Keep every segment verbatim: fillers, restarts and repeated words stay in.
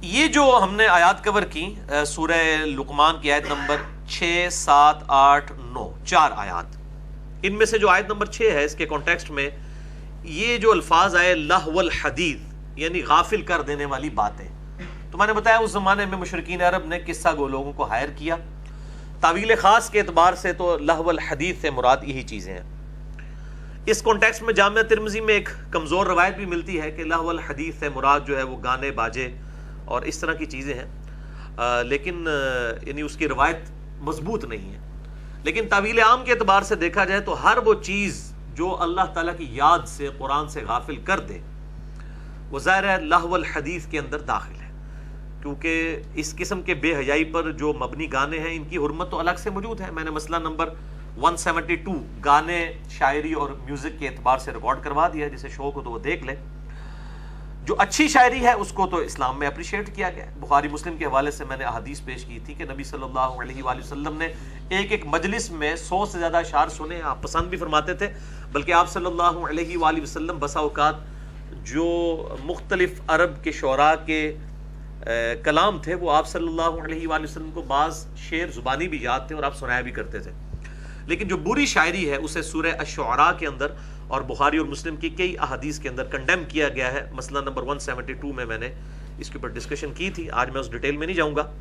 یہ جو ہم نے آیات کور کی سورہ لقمان کی آیت نمبر چھ سات آٹھ نو، چار آیات، ان میں سے جو آیت نمبر چھ ہے اس کے کانٹیکسٹ میں یہ جو الفاظ آئے لہو الحدیث یعنی غافل کر دینے والی باتیں، تو میں نے بتایا اس زمانے میں مشرکین عرب نے قصہ گو لوگوں کو ہائر کیا. تعویل خاص کے اعتبار سے تو لہو الحدیث سے مراد یہی چیزیں ہیں. اس کانٹیکسٹ میں جامعہ ترمذی میں ایک کمزور روایت بھی ملتی ہے کہ لہو الحدیث سے مراد جو ہے وہ گانے باجے اور اس طرح کی چیزیں ہیں، آ, لیکن آ, یعنی اس کی روایت مضبوط نہیں ہے. لیکن تعویل عام کے اعتبار سے دیکھا جائے تو ہر وہ چیز جو اللہ تعالیٰ کی یاد سے قرآن سے غافل کر دے وہ ظاہر ہے لہو الحدیث کے اندر داخل ہے، کیونکہ اس قسم کے بے حیائی پر جو مبنی گانے ہیں ان کی حرمت تو الگ سے موجود ہے. میں نے مسئلہ نمبر ایک سو بہتر گانے شاعری اور میوزک کے اعتبار سے ریکارڈ کروا دیا ہے، جسے شوق ہو تو وہ دیکھ لے. جو اچھی شاعری ہے اس کو تو اسلام میں اپریشیٹ کیا گیا. بخاری مسلم کے حوالے سے میں نے احادیث پیش کی تھی کہ نبی صلی اللہ علیہ وآلہ وسلم نے ایک ایک مجلس میں سو سے زیادہ اشعار سنے، آپ پسند بھی فرماتے تھے. بلکہ آپ صلی اللہ علیہ وآلہ وسلم بسا اوقات جو مختلف عرب کے شعراء کے کلام تھے وہ آپ صلی اللہ علیہ وآلہ وسلم کو بعض شعر زبانی بھی یاد تھے اور آپ سنایا بھی کرتے تھے. لیکن جو بری شاعری ہے اسے سورہ الشعراء کے اندر اور بخاری اور مسلم کی کئی احادیث کے اندر کنڈیم کیا گیا ہے. مسئلہ نمبر ایک سو بہتر میں میں نے اس کے اوپر ڈسکشن کی تھی، آج میں اس ڈیٹیل میں نہیں جاؤں گا.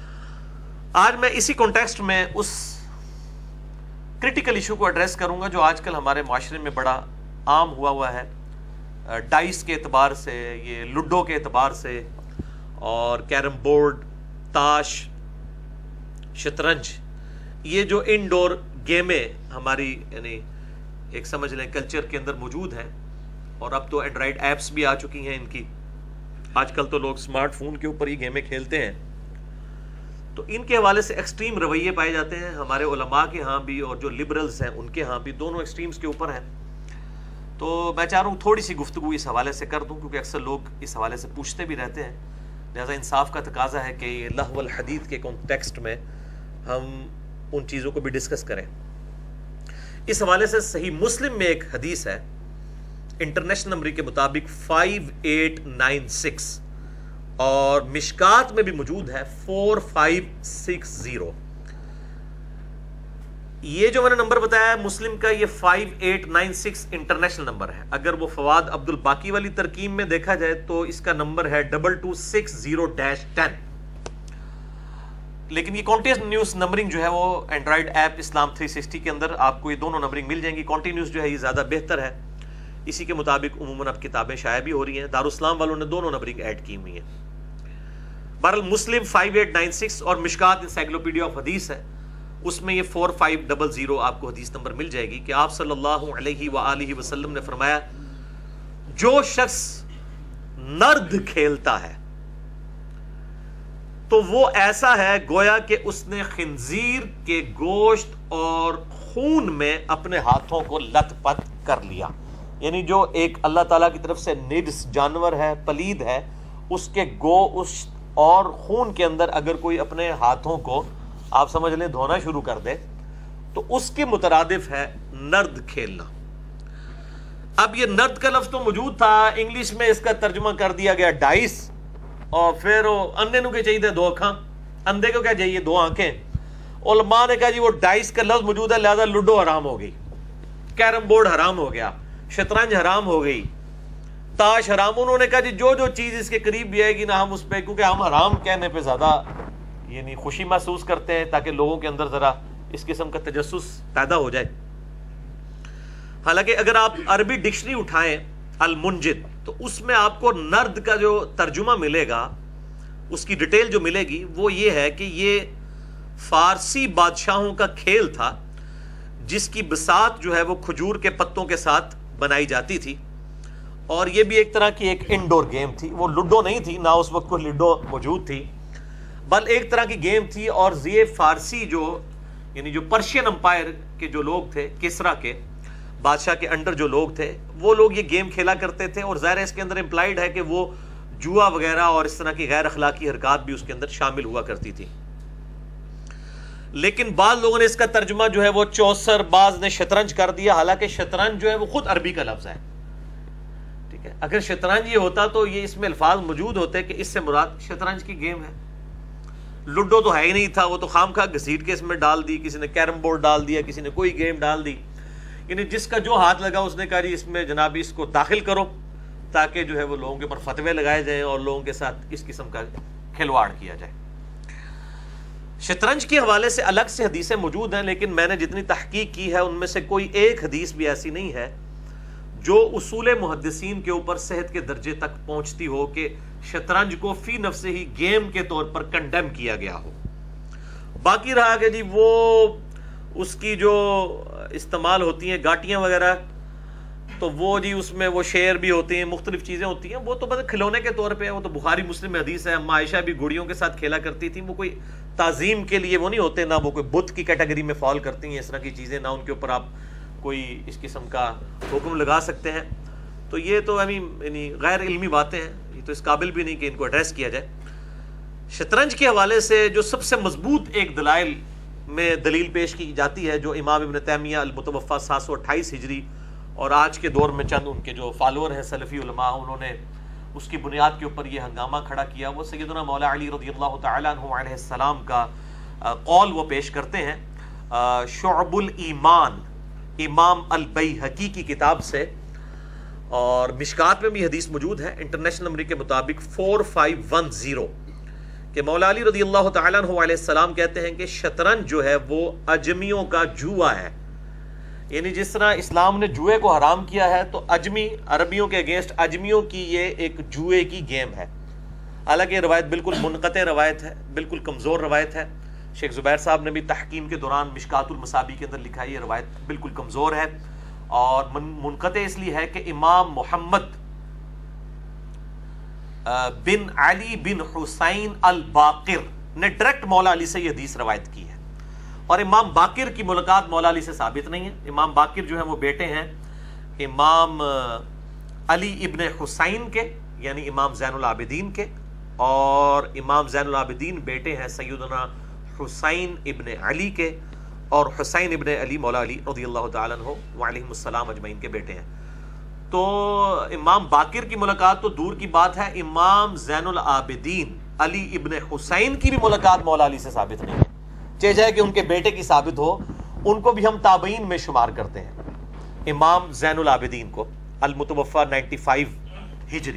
آج میں اسی کانٹیکسٹ میں اس کرٹیکل ایشو کو ایڈریس کروں گا جو آج کل ہمارے معاشرے میں بڑا عام ہوا ہوا ہے، ڈائس کے اعتبار سے، یہ لوڈو کے اعتبار سے، اور کیرم بورڈ، تاش، شطرنج، یہ جو انڈور گیمیں ہماری یعنی ایک سمجھ لیں کلچر کے اندر موجود ہیں. اور اب تو اینڈرائڈ ایپس بھی آ چکی ہیں ان کی، آج کل تو لوگ سمارٹ فون کے اوپر ہی گیمیں کھیلتے ہیں. تو ان کے حوالے سے ایکسٹریم رویے پائے جاتے ہیں ہمارے علماء کے ہاں بھی اور جو لبرلز ہیں ان کے ہاں بھی، دونوں ایکسٹریمز کے اوپر ہیں. تو میں چاہ رہا ہوں تھوڑی سی گفتگو اس حوالے سے کر دوں، کیونکہ اکثر لوگ اس حوالے سے پوچھتے بھی رہتے ہیں. لہذا انصاف کا تقاضا ہے کہ یہ لہو الحدیث کے کانٹیکسٹ میں ہم ان چیزوں کو بھی ڈسکس کریں. اس حوالے سے صحیح مسلم میں ایک حدیث ہے انٹرنیشنل نمبر کے مطابق فائیو ایٹ نائن سکس، اور مشکات میں بھی موجود ہے فور فائیو سکس زیرو. یہ جو میں نے نمبر بتایا ہے مسلم کا، یہ five eight nine six international number ہے. اگر وہ فواد عبد الباقی والی ترکیب میں دیکھا جائے تو اس کا نمبر ہے double two six zero dash ten. لیکن یہ کانٹینیوس نمبرنگ جو ہے وہ Android app Islam three sixty کے اندر آپ کو یہ دونوں نمبرنگ مل جائیں گی. کانٹینیوس جو ہے یہ زیادہ بہتر ہے، اسی کے مطابق عموماً اب کتابیں شائع بھی ہو رہی ہیں. دارالاسلام والوں نے دونوں نمبرنگ ایڈ کی ہوئی ہیں. بہرحال Muslim five eight nine six اور مشکات انسائکلوپیڈیا آف حدیث ہے، اس میں یہ فور فائیو ڈبل زیرو آپ کو حدیث نمبر مل جائے گی کہ آپ صلی اللہ علیہ وآلہ وسلم نے فرمایا جو شخص نرد کھیلتا ہے تو وہ ایسا ہے گویا کہ اس نے خنزیر کے گوشت اور خون میں اپنے ہاتھوں کو لت پت کر لیا. یعنی جو ایک اللہ تعالیٰ کی طرف سے نجس جانور ہے، پلید ہے، اس کے گوشت اور خون کے اندر اگر کوئی اپنے ہاتھوں کو آپ سمجھ لیں دھونا شروع کر دے تو اس کے مترادف ہے نرد کھیلنا. اب یہ نرد کا لفظ تو موجود تھا، انگلش میں اس کا ترجمہ کر دیا گیا ڈائس، اور پھر وہ اندھے نو کے چاہیے دو آنکھاں، اندھے کو کیا چاہیے دو آنکھیں. علماء نے کہا جی وہ ڈائس کا لفظ موجود ہے لہذا لوڈو حرام ہو گئی، کیرم بورڈ حرام ہو گیا، شطرنج حرام ہو گئی، تاش حرام. انہوں نے کہا جی جو جو چیز اس کے قریب بھی آئے گی نا ہم اس پہ، کیونکہ ہم حرام کہنے پہ زیادہ یعنی خوشی محسوس کرتے ہیں تاکہ لوگوں کے اندر ذرا اس قسم کا تجسس پیدا ہو جائے. حالانکہ اگر آپ عربی ڈکشنری اٹھائیں المنجد تو اس میں آپ کو نرد کا جو ترجمہ ملے گا، اس کی ڈیٹیل جو ملے گی وہ یہ ہے کہ یہ فارسی بادشاہوں کا کھیل تھا جس کی بساط جو ہے وہ کھجور کے پتوں کے ساتھ بنائی جاتی تھی، اور یہ بھی ایک طرح کی ایک انڈور گیم تھی. وہ لوڈو نہیں تھی، نہ اس وقت کوئی لوڈو موجود تھی، بل ایک طرح کی گیم تھی. اور یہ فارسی جو یعنی جو پرشین امپائر کے جو لوگ تھے، کسرا کے بادشاہ کے انڈر جو لوگ تھے، وہ لوگ یہ گیم کھیلا کرتے تھے. اور ظاہر ہے اس کے اندر امپلائڈ ہے کہ وہ جوا وغیرہ اور اس طرح کی غیر اخلاقی حرکات بھی اس کے اندر شامل ہوا کرتی تھی. لیکن بعض لوگوں نے اس کا ترجمہ جو ہے وہ چوسر، بعض نے شطرنج کر دیا، حالانکہ شطرنج جو ہے وہ خود عربی کا لفظ ہے. ٹھیک ہے. اگر شطرنج یہ ہوتا تو یہ اس میں الفاظ موجود ہوتے کہ اس سے مراد شطرنج کی گیم ہے. لوڈو تو ہے ہی نہیں تھا, وہ تو خام خواہ گھسیٹ کے اس میں ڈال دی, کسی نے کیرم بورڈ ڈال دیا, کسی نے کوئی گیم ڈال دی. یعنی جس کا جو ہاتھ لگا اس نے کہا جی اس میں جناب اس کو داخل کرو تاکہ جو ہے وہ لوگوں کے اوپر فتوے لگائے جائیں اور لوگوں کے ساتھ اس قسم کا کھلواڑ کیا جائے. شطرنج کے حوالے سے الگ سے حدیثیں موجود ہیں, لیکن میں نے جتنی تحقیق کی ہے ان میں سے کوئی ایک حدیث بھی ایسی نہیں ہے جو اصول محدثین کے اوپر صحت کے درجے تک پہنچتی ہو کہ شطرنج کو فی نفس ہی گیم کے طور پر کنڈیم کیا گیا ہو. باقی رہا کہ جی وہ اس کی جو استعمال ہوتی ہیں گاٹیاں وغیرہ, تو وہ جی اس میں وہ شیر بھی ہوتے ہیں, مختلف چیزیں ہوتی ہیں, وہ تو بس کھلونے کے طور پہ ہے. وہ تو بخاری مسلم میں حدیث ہے, اما عائشہ بھی گڑیوں کے ساتھ کھیلا کرتی تھی. وہ کوئی تعظیم کے لیے وہ نہیں ہوتے, نہ وہ کوئی بت کی کیٹیگری میں فال کرتی ہیں اس طرح کی چیزیں, نہ ان کے اوپر آپ کوئی اس قسم کا حکم لگا سکتے ہیں. تو یہ تو یعنی غیر علمی باتیں ہیں, یہ تو اس قابل بھی نہیں کہ ان کو ایڈریس کیا جائے. شطرنج کے حوالے سے جو سب سے مضبوط ایک دلائل میں دلیل پیش کی جاتی ہے, جو امام ابن تیمیہ المتوفیٰ سات سو اٹھائیس ہجری اور آج کے دور میں چند ان کے جو فالوور ہیں سلفی علماء, انہوں نے اس کی بنیاد کے اوپر یہ ہنگامہ کھڑا کیا, وہ سیدنا مولا علی رضی اللہ تعالیٰ عنہ علیہ السلام کا قول وہ پیش کرتے ہیں شعب الایمان امام البیہقی کی کتاب سے, اور مشکات میں بھی حدیث موجود ہے انٹرنیشنل نمبر کے مطابق فور فائیو ون زیرو, کہ مولا علی رضی اللہ تعالیٰ عنہ علیہ السلام کہتے ہیں کہ شطرنج جو ہے وہ اجمیوں کا جوا ہے. یعنی جس طرح اسلام نے جوئے کو حرام کیا ہے تو اجمی عربیوں کے اگینسٹ اجمیوں کی یہ ایک جوئے کی گیم ہے. حالانکہ یہ روایت بالکل منقطع روایت ہے, بالکل کمزور روایت ہے. شیخ زبیر صاحب نے بھی تحقیم کے دوران مشکات المصابیح کے اندر لکھا ہے یہ روایت بالکل کمزور ہے, اور منقطع اس لیے ہے کہ امام محمد بن علی بن حسین الباقر نے ڈائریکٹ مولا علی سے یہ حدیث روایت کی ہے, اور امام باقر کی ملاقات مولا علی سے ثابت نہیں ہے. امام باقر جو ہیں وہ بیٹے ہیں امام علی ابن حسین کے, یعنی امام زین العابدین کے, اور امام زین العابدین بیٹے ہیں سیدنا حسین ابن علی کے, اور حسین ابن علی مولا علی رضی اللہ تعالیٰ عنہ وعلیہم السلام اجمعین کے بیٹے ہیں. تو امام باقر کی ملاقات تو دور کی بات ہے, امام زین العابدین علی ابن حسین کی بھی ملاقات مولا علی سے ثابت نہیں ہے. چاہے جائے کہ ان کے بیٹے کی ثابت ہو, ان کو بھی ہم تابعین میں شمار کرتے ہیں. امام زین العابدین کو المتوفیٰ نائنٹی فائیو ہجری,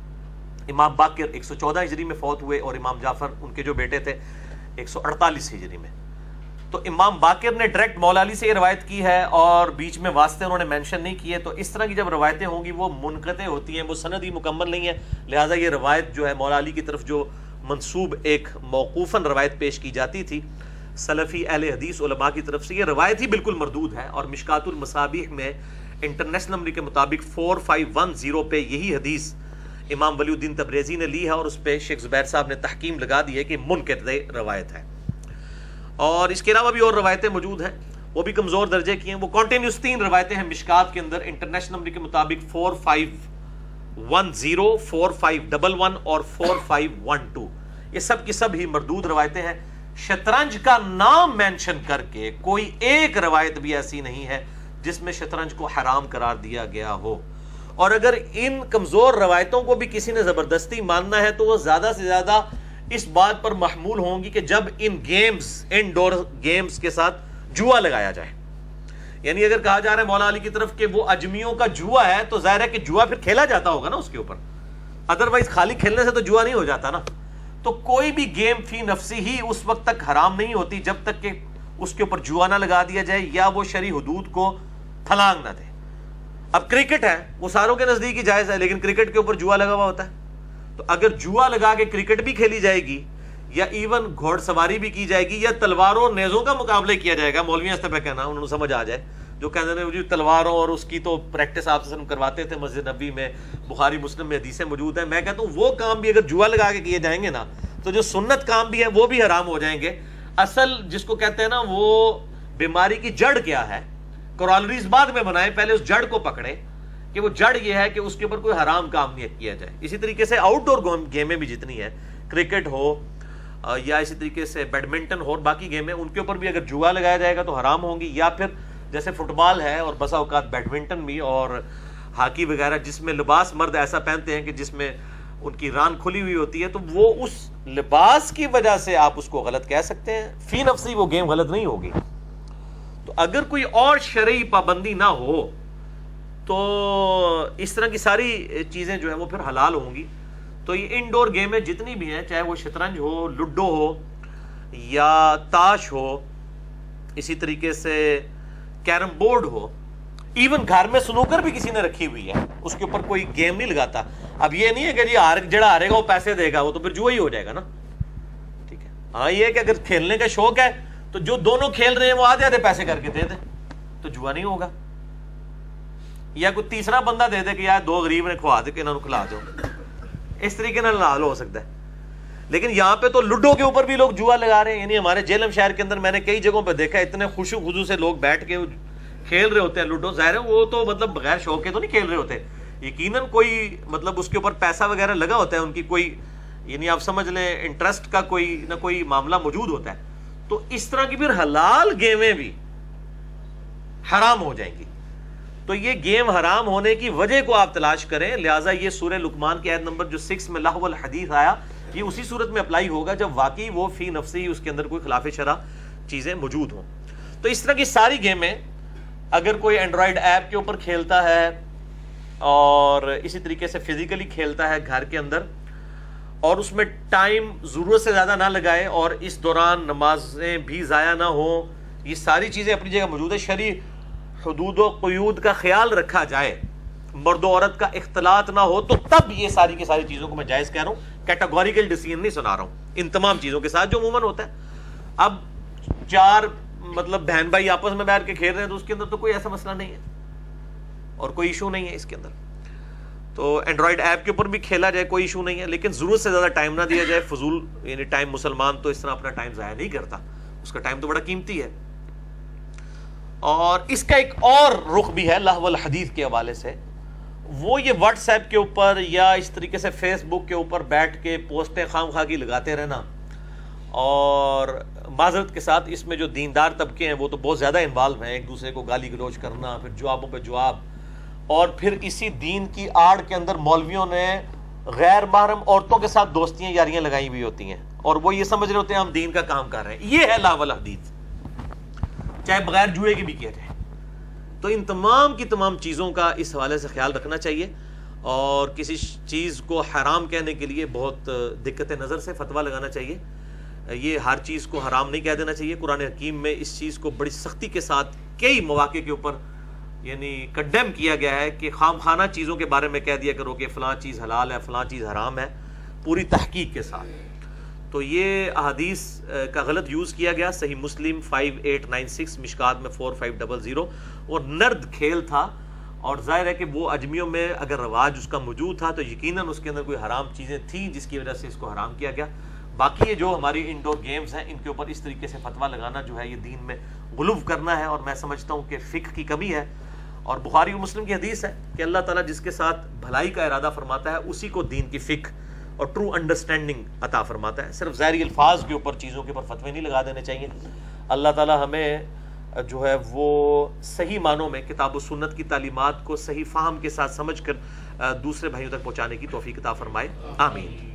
امام باقر ایک سو چودہ ہجری میں فوت ہوئے, اور امام جعفر ان کے جو بیٹے تھے ایک سو اڑتالیس ہجری میں. تو امام باقر نے ڈائریکٹ مولا علی سے یہ روایت کی ہے, اور بیچ میں واسطے انہوں نے مینشن نہیں کیے. تو اس طرح کی جب روایتیں ہوں گی وہ منقطع ہوتی ہیں, وہ سند ہی مکمل نہیں ہے, لہٰذا یہ روایت جو ہے مولا علی کی طرف جو منسوب ایک موقوفاً روایت پیش کی جاتی تھی سلفی اہل حدیث علماء کی طرف سے, یہ روایت ہی بالکل مردود ہے. اور مشکات المصابیح میں انٹرنیشنل نمبر کے مطابق فور فائیو ون زیرو پہ یہی حدیث امام ولی الدین تبریزی نے لی ہے, اور اس پہ شیخ زبیر صاحب نے تحکیم لگا دی ہے کہ منقطع روایت ہے. اور اس کے علاوہ بھی اور روایتیں موجود ہیں, وہ بھی کمزور درجے کی ہیں. وہ کنٹینیوس تین روایتیں ہیں مشکات کے اندر انٹرنیشنل نمبر کے مطابق four five one zero, four five double one اور فور فائیو ون ٹو. یہ سب کی سب ہی مردود روایتیں ہیں. شطرنج کا نام مینشن کر کے کوئی ایک روایت بھی ایسی نہیں ہے جس میں شطرنج کو حرام قرار دیا گیا ہو. اور اگر ان کمزور روایتوں کو بھی کسی نے زبردستی ماننا ہے تو وہ زیادہ سے زیادہ اس بات پر محمول ہوں گی کہ جب ان گیمز انڈور گیمز کے ساتھ جوا لگایا جائے. یعنی اگر کہا جا رہا ہے مولا علی کی طرف کہ وہ اجمیوں کا جوا ہے, تو ظاہر ہے کہ جوا پھر کھیلا جاتا ہوگا نا اس کے اوپر, ادروائز خالی کھیلنے سے تو جوا نہیں ہو جاتا نا. تو کوئی بھی گیم فی نفسی ہی اس وقت تک حرام نہیں ہوتی جب تک کہ اس کے اوپر جوا نہ لگا دیا جائے یا وہ شرعی حدود کو پھلانگ نہ دے. اب کرکٹ ہے, وہ ساروں کے نزدیک ہی جائز ہے, لیکن کرکٹ کے اوپر جوا لگا ہوا ہوتا ہے. تو اگر جوا لگا کے کرکٹ بھی کھیلی جائے گی, یا ایون گھوڑ سواری بھی کی جائے گی, یا تلواروں نیزوں کا مقابلہ کیا جائے گا, مولوی اس طرح کہنا انہوں نے سمجھ آ جائے, جو کہتے ہیں تلواروں اور اس کی تو پریکٹس آپ سے کرواتے تھے مسجد نبوی میں, بخاری مسلم میں حدیثیں موجود ہیں. میں کہتا ہوں وہ کام بھی اگر جوا لگا کے کیے جائیں گے نا, تو جو سنت کام بھی ہے وہ بھی حرام ہو جائیں گے. اصل جس کو کہتے ہیں نا وہ بیماری کی جڑ کیا ہے, کورالریز بعد میں بنائیں, پہلے اس جڑ کو پکڑے کہ وہ جڑ یہ ہے کہ اس کے اوپر کوئی حرام کام نہیں کیا جائے. اسی طریقے سے آؤٹ ڈور گیمیں بھی جتنی ہیں, کرکٹ ہو یا اسی طریقے سے بیڈمنٹن ہو اور باقی گیمیں, ان کے اوپر بھی اگر جوا لگایا جائے گا تو حرام ہوں گی. یا پھر جیسے فٹ بال ہے اور بسا اوقات بیڈمنٹن بھی اور ہاکی وغیرہ جس میں لباس مرد ایسا پہنتے ہیں کہ جس میں ان کی ران کھلی ہوئی ہوتی ہے، تو وہ اس لباس کی وجہ سے آپ اس کو غلط کہہ سکتے ہیں، فی نفسی وہ گیم غلط نہیں ہوگی۔ تو اگر کوئی اور شرعی پابندی نہ ہو تو اس طرح کی ساری چیزیں جو ہیں وہ پھر حلال ہوں گی۔ تو یہ انڈور گیمیں جتنی بھی ہیں، چاہے وہ شطرنج ہو، لڈو ہو یا تاش ہو، اسی طریقے سے کیرم بورڈ ہو، ایون گھر میں سنوکر بھی کسی نے رکھی ہوئی ہے، اس کے اوپر کوئی گیم نہیں لگاتا۔ اب یہ نہیں ہے کہ جی ہار جڑا ہارے گا وہ پیسے دے گا، وہ تو پھر جوا ہی ہو جائے گا نا، ٹھیک ہے۔ ہاں یہ ہے کہ اگر کھیلنے کا شوق ہے تو جو دونوں کھیل رہے ہیں وہ آدھے آدھے پیسے کر کے دے دے، تو جوا نہیں ہوگا۔ یا کوئی تیسرا بندہ دے دے کہ یار دو غریب نے کھوا دے کہ انہوں نے کھلا دو، اس طریقے سے حلال ہو سکتا ہے۔ لیکن یہاں پہ تو لڈو کے اوپر بھی لوگ جوا لگا رہے ہیں، یعنی ہمارے جہلم شہر کے اندر میں نے کئی جگہوں پہ دیکھا اتنے خوشو خضو سے لوگ بیٹھ کے کھیل رہے ہوتے ہیں لوڈو۔ ظاہر ہے وہ تو مطلب بغیر شوق کے تو نہیں کھیل رہے ہوتے، یقیناً کوئی مطلب اس کے اوپر پیسہ وغیرہ لگا ہوتا ہے، ان کی کوئی یعنی آپ سمجھ لیں انٹرسٹ کا کوئی نہ کوئی معاملہ موجود ہوتا ہے۔ تو اس طرح کی پھر حلال گیمیں بھی حرام ہو جائیں گی۔ تو یہ گیم حرام ہونے کی وجہ کو آپ تلاش کریں، لہٰذا یہ سورہ لقمان کی آیت نمبر جو سکس میں لہو الحدیث آیا، یہ اسی صورت میں اپلائی ہوگا جب واقعی وہ فی نفسی اس کے اندر کوئی خلاف شرع چیزیں موجود ہوں۔ تو اس طرح کی ساری گیمیں اگر کوئی اینڈرائڈ ایپ کے اوپر کھیلتا ہے اور اسی طریقے سے فزیکلی کھیلتا ہے گھر کے اندر، اور اس میں ٹائم ضرورت سے زیادہ نہ لگائے اور اس دوران نمازیں بھی ضائع نہ ہوں، یہ ساری چیزیں اپنی جگہ موجود ہے۔ شرعی حدود و قیود کا خیال رکھا جائے، مرد و عورت کا اختلاط نہ ہو، تو تب یہ ساری کی ساری چیزوں کو میں جائز کہہ رہا ہوں، کیٹاگوریکل ڈیسیژن نہیں سنا رہا ہوں ان تمام چیزوں کے ساتھ جو عموماً ہوتا ہے۔ اب چار مطلب بہن بھائی آپس میں بیٹھ کے کھیل رہے ہیں تو اس کے اندر تو کوئی ایسا مسئلہ نہیں ہے اور کوئی ایشو نہیں ہے اس کے اندر، تو اینڈرائڈ ایپ کے اوپر بھی کھیلا جائے، کوئی ایشو نہیں ہے، لیکن ضرورت سے زیادہ ٹائم نہ دیا جائے، فضول یعنی ٹائم مسلمان تو اس طرح اپنا ٹائم ضائع نہیں کرتا، اس کا ٹائم تو بڑا قیمتی ہے۔ اور اس کا ایک اور رخ بھی ہے لہو الحدیث کے حوالے سے، وہ یہ واٹس ایپ کے اوپر یا اس طریقے سے فیس بک کے اوپر بیٹھ کے پوسٹیں خام خواہ کی لگاتے رہنا، اور معذرت کے ساتھ اس میں جو دیندار طبقے ہیں وہ تو بہت زیادہ انوالو ہیں، ایک دوسرے کو گالی گلوچ کرنا، پھر جوابوں پہ جواب، اور پھر اسی دین کی آڑ کے اندر مولویوں نے غیر محرم عورتوں کے ساتھ دوستیاں یاریاں لگائی ہوئی ہوتی ہیں، اور وہ یہ سمجھ رہے ہوتے ہیں ہم دین کا کام کر رہے ہیں۔ یہ ہے لہو الحدیث، چاہے بغیر جوئے کی بھی کیا جائے۔ تو ان تمام کی تمام چیزوں کا اس حوالے سے خیال رکھنا چاہیے، اور کسی چیز کو حرام کہنے کے لیے بہت دقت نظر سے فتویٰ لگانا چاہیے۔ یہ ہر چیز کو حرام نہیں کہہ دینا چاہیے، قرآن حکیم میں اس چیز کو بڑی سختی کے ساتھ کئی مواقع کے اوپر یعنی کنڈیم کیا گیا ہے کہ خام خانہ چیزوں کے بارے میں کہہ دیا کرو کہ فلاں چیز حلال ہے، فلاں چیز حرام ہے، پوری تحقیق کے ساتھ۔ تو یہ احادیث کا غلط یوز کیا گیا، صحیح Muslim five eight nine six, مشکات میں فور فائیو ڈبل زیرو، اور نرد کھیل تھا، اور ظاہر ہے کہ وہ اجمیوں میں اگر رواج اس کا موجود تھا تو یقیناً اس کے اندر کوئی حرام چیزیں تھیں جس کی وجہ سے اس کو حرام کیا گیا۔ باقی یہ جو ہماری انڈور گیمز ہیں ان کے اوپر اس طریقے سے فتویٰ لگانا جو ہے یہ دین میں غلو کرنا ہے، اور میں سمجھتا ہوں کہ فقہ کی کمی ہے۔ اور بخاری و مسلم کی حدیث ہے کہ اللہ تعالیٰ جس کے ساتھ بھلائی کا ارادہ فرماتا ہے اسی کو دین کی فقہ اور ٹرو انڈرسٹینڈنگ عطا فرماتا ہے۔ صرف ظاہری الفاظ کے اوپر چیزوں کے اوپر فتوے نہیں لگا دینے چاہیے۔ اللہ تعالیٰ ہمیں جو ہے وہ صحیح معنوں میں کتاب و سنت کی تعلیمات کو صحیح فہم کے ساتھ سمجھ کر دوسرے بھائیوں تک پہنچانے کی توفیق عطا فرمائے، آمین۔